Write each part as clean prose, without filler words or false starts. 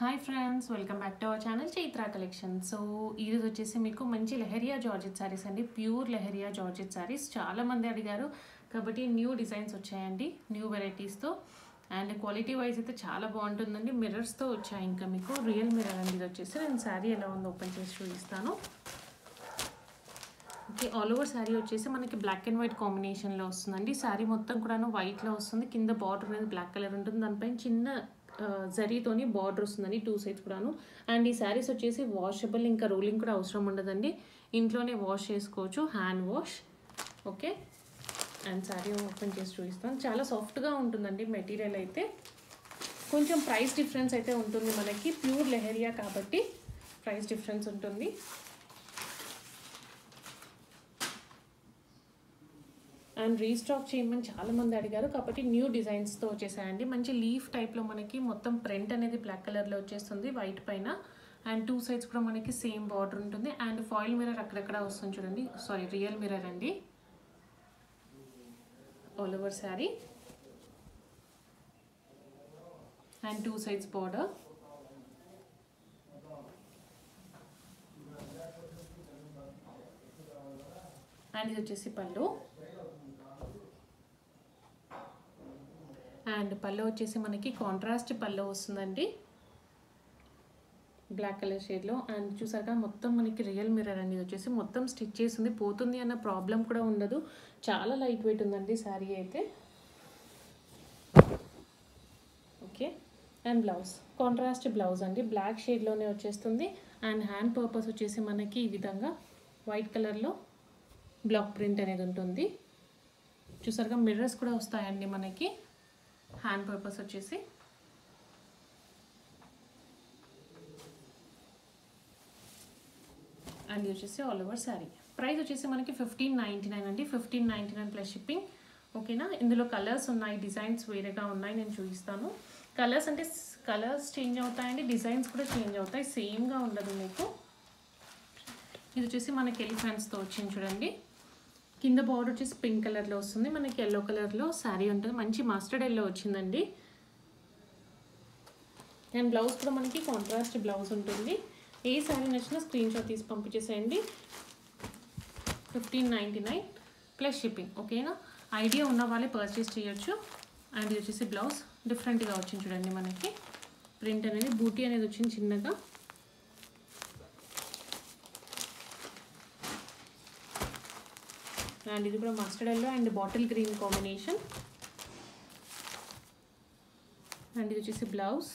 Hi friends, welcome back to our channel Chaitra collection. So ఈరోజు వచ్చేసి మీకు మంచి లెహరియా జార్జెట్ శారీస్ అండి, ప్యూర్ లెహరియా జార్జెట్ శారీస్. చాలామంది అడిగారు కాబట్టి న్యూ డిజైన్స్ వచ్చాయండి, న్యూ వెరైటీస్తో. అండ్ క్వాలిటీ వైజ్ అయితే చాలా బాగుంటుందండి. మిర్రర్స్తో వచ్చాయి, ఇంకా మీకు రియల్ మిర్రర్ అండి. ఇది వచ్చేసి నేను శారీ ఎలా ఉందో ఓపెన్ చేసి చూపిస్తాను. ఓకే, ఆల్ ఓవర్ శారీ వచ్చేసి మనకి బ్లాక్ అండ్ వైట్ కాంబినేషన్లో వస్తుందండి. శారీ మొత్తం కూడాను వైట్లో వస్తుంది, కింద బార్డర్ అనేది బ్లాక్ కలర్ ఉంటుంది, దానిపైన చిన్న జరీతోని బార్డర్ వస్తుందండి, టూ సైడ్స్ కూడాను. అండ్ ఈ శారీస్ వచ్చేసి వాషబుల్, ఇంకా రోలింగ్ కూడా అవసరం ఉండదండి, ఇంట్లోనే వాష్ చేసుకోవచ్చు, hand wash. Okay, and sari open చేసి చూపిస్తాను. చాలా సాఫ్ట్గా ఉంటుందండి మెటీరియల్ అయితే. కొంచెం ప్రైస్ డిఫరెన్స్ అయితే ఉంటుంది మనకి, ప్యూర్ లెహరియా కాబట్టి ప్రైస్ డిఫరెన్స్ ఉంటుంది. అండ్ రీస్టాక్ చేయమని చాలామంది అడిగారు కాబట్టి న్యూ డిజైన్స్తో వచ్చేసాయండి. మంచి లీఫ్ టైప్లో మనకి మొత్తం ప్రింట్ అనేది బ్లాక్ కలర్లో వచ్చేస్తుంది వైట్ పైన. అండ్ టూ సైడ్స్ కూడా మనకి సేమ్ బార్డర్ ఉంటుంది. అండ్ ఫాయిల్ మిర్రర్ అక్కడక్కడ వస్తుంది చూడండి, సారీ రియల్ మిర్రర్ అండి. All over sari and two sides border. And ఇది వచ్చేసి పళ్ళు. అండ్ పళ్ళు వచ్చేసి మనకి కాంట్రాస్ట్ పళ్ళు వస్తుందండి, బ్లాక్ కలర్ షేడ్లో. అండ్ చూసారుగా మొత్తం మనకి రియల్ మిర్రర్ అండి. ఇది వచ్చేసి మొత్తం స్టిచ్ చేసింది, పోతుంది అన్న ప్రాబ్లం కూడా ఉండదు. చాలా లైట్ వెయిట్ ఉందండి శారీ అయితే. Okay, and blouse contrast blouse అండి, బ్లాక్ షేడ్లోనే వచ్చేస్తుంది. అండ్ హ్యాండ్ పర్పస్ వచ్చేసి మనకి ఈ విధంగా వైట్ కలర్లో బ్లాక్ ప్రింట్ అనేది ఉంటుంది. చూసారుగా మిర్రర్స్ కూడా వస్తాయండి మనకి. హ్యాండ్ పర్పస్ వచ్చేసి అండ్ ఇది వచ్చేసి ఆల్ ఓవర్ శారీ. ప్రైస్ వచ్చేసి మనకి 1599 అండి, 1599 ప్లస్ షిప్పింగ్. ఓకేనా, ఇందులో కలర్స్ ఉన్నాయి, డిజైన్స్ వేరేగా ఉన్నాయి, నేను చూపిస్తాను. కలర్స్ అంటే కలర్స్ చేంజ్ అవుతాయండి, డిజైన్స్ కూడా చేంజ్ అవుతాయి, సేమ్గా ఉండదు మీకు. ఇది వచ్చేసి మనకి ఎలిఫెంట్స్తో వచ్చింది చూడండి. కింద బార్డర్ వచ్చేసి పింక్ కలర్లో వస్తుంది, మనకి ఎల్లో కలర్లో శారీ ఉంటుంది, మంచి మస్టర్డ్ ఎల్లో వచ్చిందండి. అండ్ బ్లౌజ్ కూడా మనకి కాంట్రాస్ట్ బ్లౌజ్ ఉంటుంది. ఏ శారీ నచ్చినా స్క్రీన్ షాట్ తీసి పంపించేసేయండి. 1599 ప్లస్ షిప్పింగ్. ఓకేనా, ఐడియా ఉన్న వాళ్ళే పర్చేస్ చేయొచ్చు. అండ్ ఇది వచ్చేసి బ్లౌజ్ డిఫరెంట్గా వచ్చింది చూడండి, మనకి ప్రింట్ అనేది బూటీ అనేది వచ్చింది చిన్నగా. అండ్ ఇది కూడా mustard yellow and bottle green combination. And ఇది వచ్చేసి బ్లౌజ్.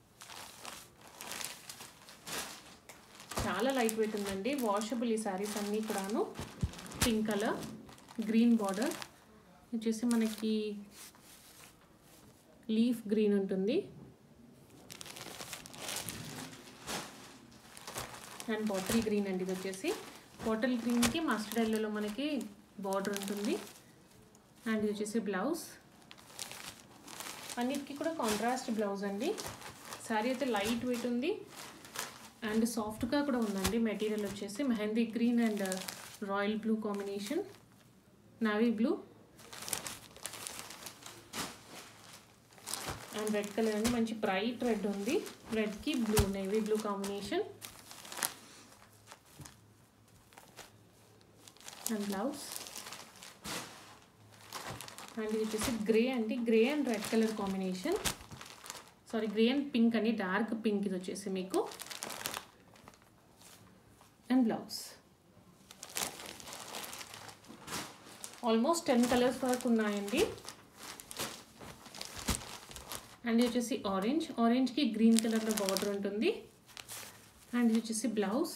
చాలా లైట్ వెయిట్ ఉందండి, వాషబుల్ ఈ శారీస్ అన్నీ కూడాను. పింక్ కలర్, గ్రీన్ బార్డర్ వచ్చేసి మనకి లీఫ్ గ్రీన్ ఉంటుంది. అండ్ బాటిల్ గ్రీన్ అండి, ఇది వచ్చేసి బాటిల్ గ్రీన్కి మస్టర్డ్ ఎల్లోలో మనకి బార్డర్ ఉంటుంది. అండ్ ఇది వచ్చేసి బ్లౌజ్. అన్నిటికీ కూడా కాంట్రాస్ట్ బ్లౌజ్ అండి. శారీ అయితే లైట్ వెయిట్ ఉంది అండ్ సాఫ్ట్గా కూడా ఉందండి. మెటీరియల్ వచ్చేసి mehndi green and royal blue combination, navy blue and red colour అండి, మంచి బ్రైట్ రెడ్ ఉంది, రెడ్కి blue navy blue combination. And blouse. And ఇది వచ్చేసి గ్రే అండి, grey and red colour combination, sorry grey and pink అండి, డార్క్ పింక్ ఇది వచ్చేసి మీకు. And blouse. ఆల్మోస్ట్ 10 కలర్స్ వరకు ఉన్నాయండి. అండ్ ఇది వచ్చేసి ఆరెంజ్, ఆరెంజ్కి గ్రీన్ కలర్లో బార్డర్ ఉంటుంది. అండ్ ఇది వచ్చేసి బ్లౌజ్.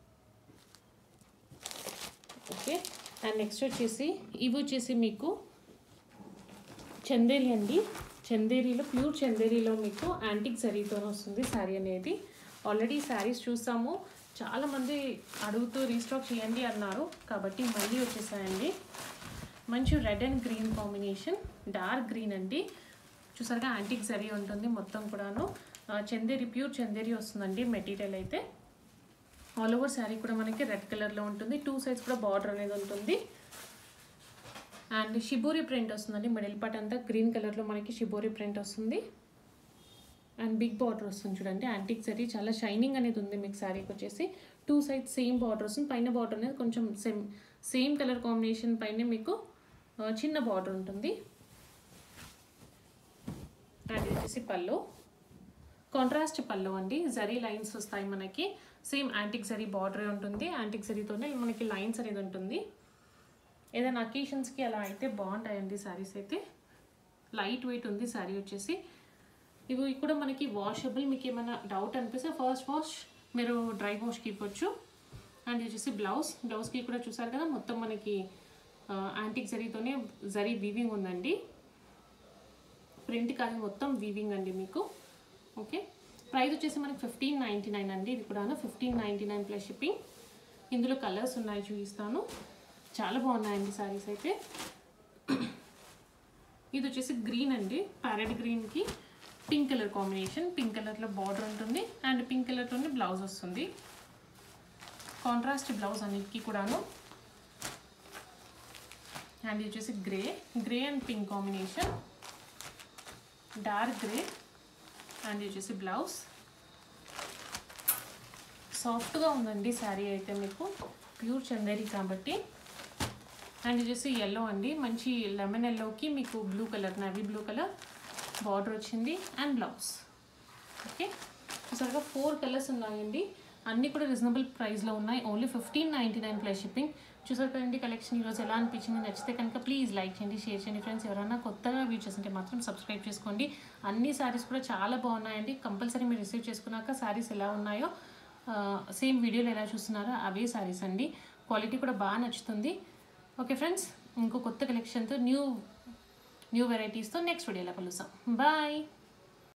ఓకే, అండ్ నెక్స్ట్ వచ్చేసి ఇవి వచ్చేసి మీకు చందేరి అండి. చందేరిలో ప్యూర్ చందేరిలో మీకు యాంటిక్ జరీతో వస్తుంది శారీ అనేది. ఆల్రెడీ శారీస్ చూసాము, చాలామంది అడుగుతూ రీస్టాక్ చేయండి అన్నారు కాబట్టి మళ్ళీ వచ్చేసాయండి. మంచి red and green combination, dark green అండి. చూసారుగా యాంటిక్ జరీ ఉంటుంది మొత్తం కూడాను. చందేరి, ప్యూర్ చందేరి వస్తుందండి మెటీరియల్ అయితే. ఆల్ ఓవర్ శారీ కూడా మనకి రెడ్ కలర్లో ఉంటుంది, టూ సైడ్స్ కూడా బార్డర్ అనేది ఉంటుంది. అండ్ షిబోరి ప్రింట్ వస్తుందండి, మిడిల్ పార్ట్ అంతా గ్రీన్ కలర్లో మనకి షిబోరి ప్రింట్ వస్తుంది. అండ్ బిగ్ బార్డర్ వస్తుంది చూడండి. యాంటిక్ జరీ చాలా షైనింగ్ అనేది ఉంది మీకు శారీకి వచ్చేసి. 2 సైడ్స్ సేమ్ బార్డర్ వస్తుంది. పైన బార్డర్ అనేది కొంచెం సేమ్ కలర్ కాంబినేషన్ పైన మీకు చిన్న బార్డర్ ఉంటుంది. అండ్ ఇది వచ్చేసి పళ్ళు, కాంట్రాస్ట్ పళ్ళు అండి. జరీ లైన్స్ వస్తాయి మనకి. సేమ్ యాంటిక్ జరీ బార్డరే ఉంటుంది. యాంటిక్ జరీతోనే మనకి లైన్స్ అనేది ఉంటుంది. ఏదైనా అకేషన్స్కి అలా అయితే బాగుంటాయండి శారీస్ అయితే. లైట్ వెయిట్ ఉంది శారీ వచ్చేసి. ఇవి కూడా మనకి వాషబుల్. మీకు ఏమైనా డౌట్ అనిపిస్తే ఫస్ట్ వాష్ మీరు డ్రై వాష్కి ఇవ్వచ్చు. అండ్ ఇది వచ్చేసి బ్లౌజ్కి కూడా చూసారు కదా, మొత్తం మనకి యాంటిక్ జరీతోనే జరీ వీవింగ్ ఉందండి. ప్రింట్ కాదు, మొత్తం వీవింగ్ అండి మీకు. ఓకే, ప్రైస్ వచ్చేసి మనకి 1599 అండి. ఇది కూడా 1599 ప్లస్ షిప్పింగ్. ఇందులో కలర్స్ ఉన్నాయి, చూపిస్తాను. చాలా బాగున్నాయండి సారీస్ అయితే. ఇది వచ్చేసి గ్రీన్ అండి, ప్యారెట్ గ్రీన్కి పింక్ కలర్ కాంబినేషన్. పింక్ కలర్లో బార్డర్ ఉంటుంది అండ్ పింక్ కలర్తోనే బ్లౌజ్ వస్తుంది. కాంట్రాస్ట్ బ్లౌజ్ అన్నిటికీ కూడాను. అండ్ ఇది వచ్చేసి grey and pink combination, dark grey. And ఇది వచ్చేసి బ్లౌజ్. సాఫ్ట్గా ఉందండి శారీ అయితే మీకు, ప్యూర్ చందేరి కాబట్టి. అండ్ ఇది వచ్చేసి ఎల్లో అండి, మంచి లెమన్ ఎల్లోకి మీకు blue colour, navy blue colour border వచ్చింది అండ్ బ్లౌజ్. ఓకే, సరిగా 4 కలర్స్ ఉన్నాయండి. అన్నీ కూడా రీజనబుల్ ప్రైస్లో ఉన్నాయి. Only 1599 plus shipping. చూసారు కదండి కలెక్షన్ ఈరోజు ఎలా అనిపించింది. నచ్చితే కనుక ప్లీజ్ లైక్ చేయండి, షేర్ చేయండి ఫ్రెండ్స్. ఎవరైనా కొత్తగా వ్యూ చేస్తుంటే మాత్రం సబ్స్క్రైబ్ చేసుకోండి. అన్ని శారీస్ కూడా చాలా బాగున్నాయండి. కంపల్సరీ మీరు రిసీవ్ చేసుకున్నాక శారీస్ ఎలా ఉన్నాయో సేమ్ వీడియోలో ఎలా చూస్తున్నారో అవే శారీస్ అండి. క్వాలిటీ కూడా బాగా నచ్చుతుంది. ఓకే ఫ్రెండ్స్, ఇంకో కొత్త కలెక్షన్తో న్యూ వెరైటీస్తో నెక్స్ట్ వీడియోలో కలుస్తాం. బాయ్.